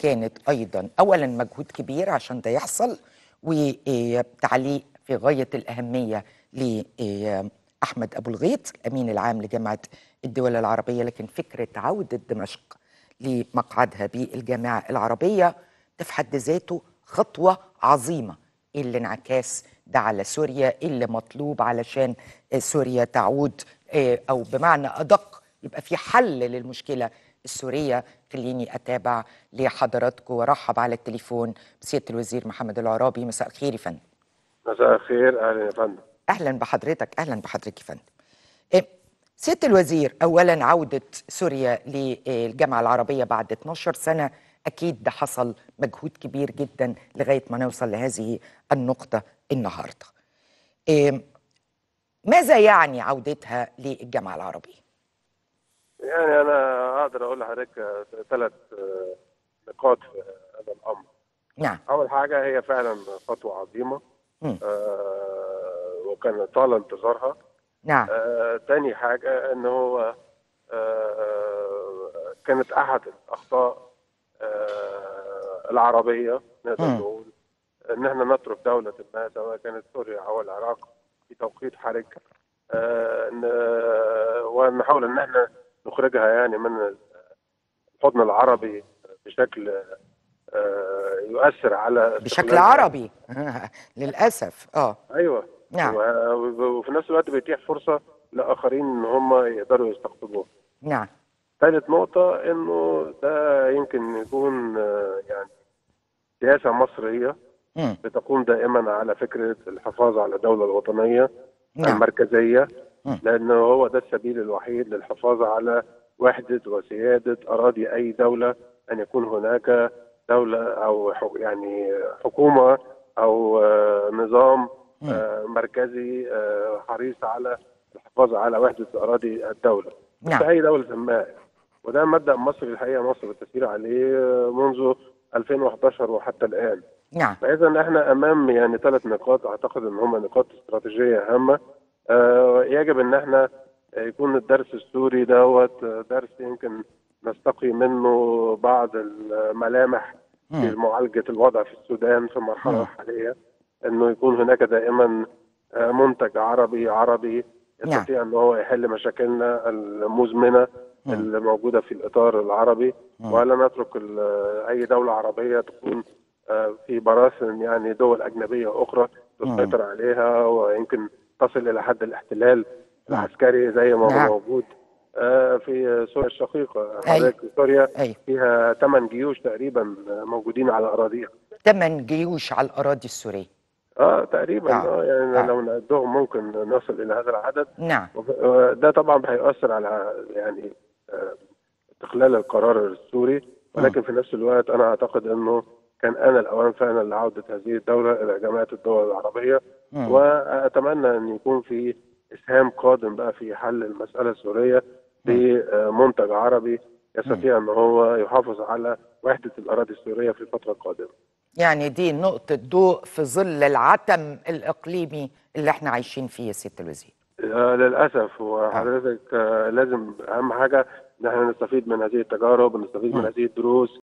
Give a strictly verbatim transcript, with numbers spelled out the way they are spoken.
كانت أيضا أولا مجهود كبير عشان ده يحصل، وتعليق في غاية الأهمية لأحمد أبو الغيط الأمين العام لجامعة الدول العربية. لكن فكرة عودة دمشق لمقعدها بالجامعة العربية ده في حد ذاته خطوة عظيمة. إيه الانعكاس ده على سوريا؟ إيه اللي مطلوب علشان سوريا تعود، أو بمعنى أدق يبقى في حل للمشكلة السورية؟ خليني أتابع لحضراتكم وأرحب على التليفون بسيادة الوزير محمد العرابي. مساء الخير يا فندم. مساء الخير، أهلا يا فندم. أهلا بحضرتك. أهلا بحضرتك يا فندم. سيادة الوزير، أولا عودة سوريا للجامعة العربية بعد اتناشر سنة أكيد ده حصل مجهود كبير جدا لغاية ما نوصل لهذه النقطة النهاردة. ماذا يعني عودتها للجامعة العربية؟ يعني أنا أقدر أقول لحضرتك ثلاث نقاط في هذا الأمر. نعم. أول حاجة هي فعلا خطوة عظيمة آه وكان طال انتظارها. نعم. آه تاني حاجة إن هو آه كانت أحد الأخطاء آه العربية، نقدر نقول إن إحنا نترك دولة ما سواء كانت سوريا أو العراق في توقيت حرج، آه ونحاول ان احنا نخرجها يعني من الحضن العربي بشكل آه يؤثر على بشكل عربي للاسف. اه ايوه. نعم. وفي نفس الوقت بيتيح فرصه لاخرين ان هم يقدروا يستقطبوها. نعم. ثالث نقطه انه ده يمكن يكون آه يعني سياسه مصريه م. بتقوم دائما على فكره الحفاظ على الدوله الوطنيه. نعم. المركزيه، لأنه هو ده السبيل الوحيد للحفاظ على وحدة وسيادة أراضي أي دولة، أن يكون هناك دولة أو يعني حكومة أو نظام مركزي حريص على الحفاظ على وحدة أراضي الدولة. نعم. في أي دولة ما. وده مبدأ مصر الحقيقة، مصر بالتسيير عليه منذ ألفين وأحد عشر وحتى الآن. نعم. فإذا احنا أمام يعني ثلاث نقاط أعتقد أن هم نقاط استراتيجية هامة. آه يجب ان احنا يكون الدرس السوري دوت درس يمكن نستقي منه بعض الملامح في معالجه الوضع في السودان في المرحله الحاليه، انه يكون هناك دائما منتج عربي عربي يستطيع ان هو يحل مشاكلنا المزمنه اللي موجوده في الاطار العربي، ولا نترك اي دوله عربيه تكون في براثن يعني دول اجنبيه اخرى تسيطر عليها ويمكن تصل الى حد الاحتلال العسكري زي ما هو موجود آه في سوريا الشقيقه. حضرتك سوريا فيها ثمان جيوش تقريبا موجودين على اراضيها. ثمان جيوش على الاراضي السوريه. اه تقريبا. اه, آه يعني آه. لو نعدهم ممكن نصل الى هذا العدد. نعم. ده طبعا هيؤثر على يعني آه استقلال القرار السوري، ولكن م. في نفس الوقت انا اعتقد انه كان آن الأوان فعلا لعودة هذه الدولة إلى جامعة الدول العربية. مم. وأتمنى أن يكون في إسهام قادم بقى في حل المسألة السورية بمنتج عربي يستطيع أن هو يحافظ على وحدة الأراضي السورية في الفترة القادمة. يعني دي نقطة ضوء في ظل العتم الإقليمي اللي احنا عايشين فيه يا سيادة الوزير. آه للأسف. وحضرتك آه لازم أهم حاجة ان احنا نستفيد من هذه التجارب ونستفيد من هذه الدروس